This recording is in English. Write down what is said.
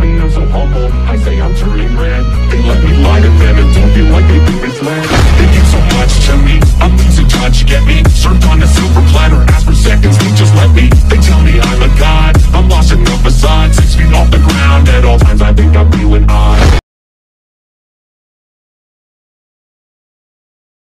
I'm so humble, I say I'm turning red. They let me lie to them and don't feel like they